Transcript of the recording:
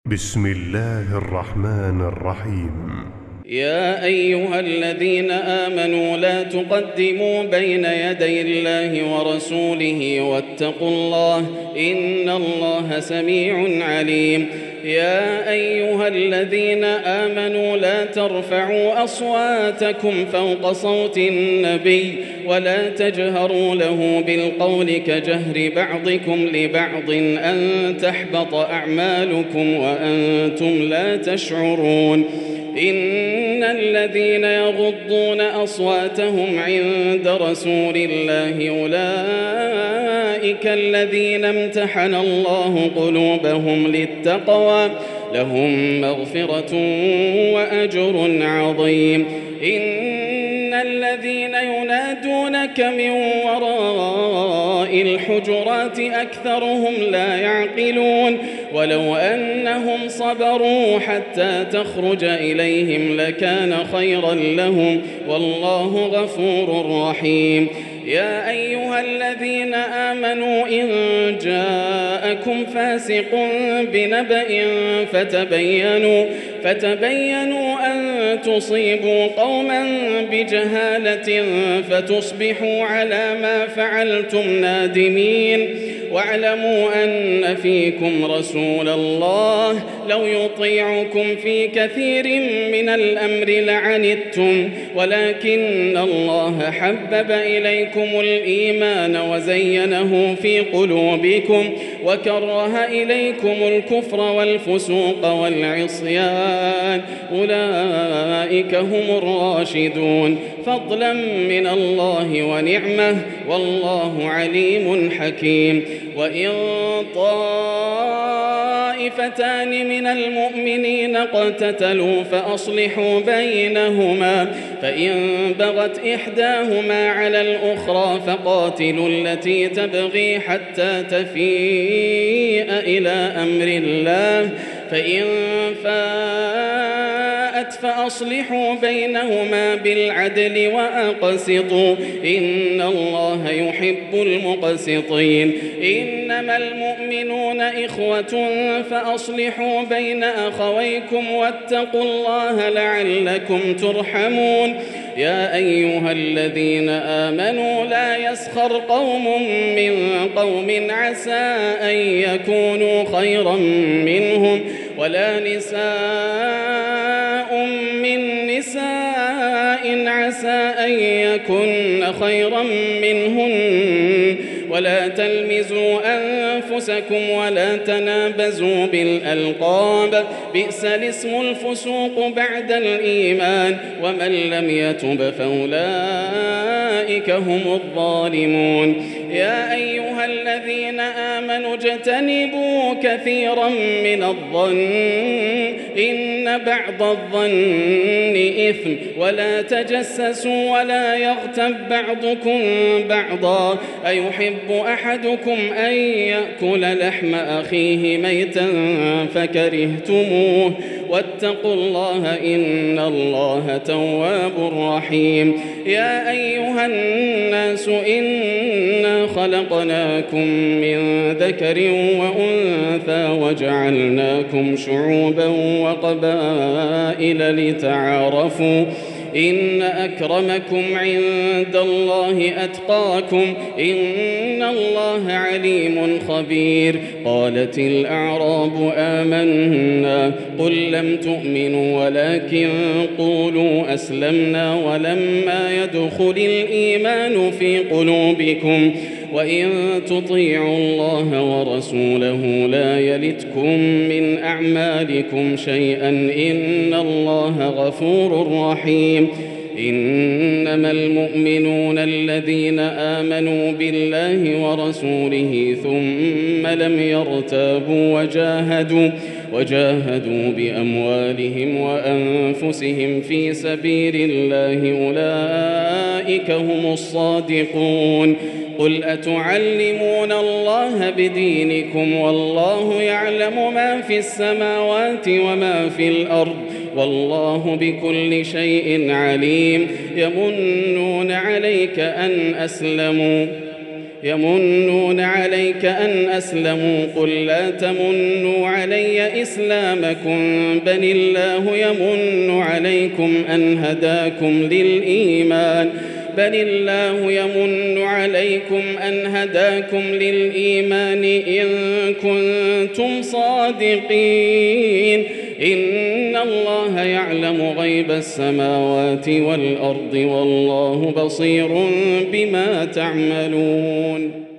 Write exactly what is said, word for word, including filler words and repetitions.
بسم الله الرحمن الرحيم. يا أيها الذين آمنوا لا تقدموا بين يدي الله ورسوله واتقوا الله إن الله سميع عليم. يا أيها الذين آمنوا لا ترفعوا أصواتكم فوق صوت النبي ولا تجهروا له بالقول كجهر بعضكم لبعض أن تحبط أعمالكم وأنتم لا تشعرون. إن الذين يغضون أصواتهم عند رسول الله أولئك الذين امتحن الله قلوبهم للتقوى لهم مغفرة وأجر عظيم. إن الذين ينادونك من وراء الحجرات أكثرهم لا يعقلون ولو أنهم صبروا حتى تخرج إليهم لكان خيرا لهم والله غفور رحيم. يا أيها الذين آمنوا إن جاءكم فاسق بنبأ فتبينوا فتبينوا أن تصيبوا قوما بجهالة فتصبحوا على ما فعلتم نادمين. واعلموا أن فيكم رسول الله لو يطيعكم في كثير من الأمر لعنتم ولكن الله حبب إليكم الإيمان وزينه في قلوبكم وكره إليكم الكفر والفسوق والعصيان أولئك هم الراشدون فضلا من الله ونعمه والله عليم حكيم. وإن طائفتان من المؤمنين اقتتلوا فأصلحوا بينهما فإن بغت إحداهما على الأخرى فقاتلوا التي تبغي حتى تفيء إلى أمر الله فإن فاءت فأصلحوا بينهما بالعدل وأقسطوا إن الله يحب المقسطين. إنما المؤمنون إخوة فأصلحوا بين أخويكم واتقوا الله لعلكم ترحمون. يا أيها الذين آمنوا لا يسخر قوم من قوم عسى أن يكونوا خيرا منهم ولا نساء من نساء عسى أن يكن خيرا منهن ولا تلمزوا أنفسكم ولا تنابزوا بالألقاب بئس الاسم الفسوق بعد الإيمان ومن لم يتب فأولئك هم الظالمون. يا أيها الذين آمنوا اجتنبوا كثيرا من الظن إن بعض الظن إثم ولا تجسسوا ولا يغتب بعضكم بعضا أيحب أحدكم أن يأكل لحم أخيه ميتا فكرهتموه واتقوا الله إن الله تواب رحيم. يا أيها الناس إنا خلقناكم من ذكر وأنثى وجعلناكم شعوبا وقبائل لتعارفوا إن أكرمكم عند الله أتقاكم إن الله عليم خبير. قالت الأعراب آمنا قل لم تؤمنوا ولكن قولوا أسلمنا ولما يدخل الإيمان في قلوبكم وإن تطيعوا الله ورسوله لا يلتكم من أعمالكم شيئا إن الله غفور رحيم. إنما المؤمنون الذين آمنوا بالله ورسوله ثم لم يرتابوا وجاهدوا وجاهدوا بأموالهم وأنفسهم في سبيل الله أولئك هم الصادقون. قل أتعلمون الله بدينكم والله يعلم ما في السماوات وما في الأرض والله بكل شيء عليم. يمنون عليك أن أسلموا يمنون عليك أن أسلموا قل لا تمنوا علي إسلامكم بل الله يمن عليكم أن هداكم للإيمان بل الله يمن عليكم أن هداكم للإيمان إن كنتم صادقين إن الله يعلم غيب السماوات والأرض والله بصير بما تعملون.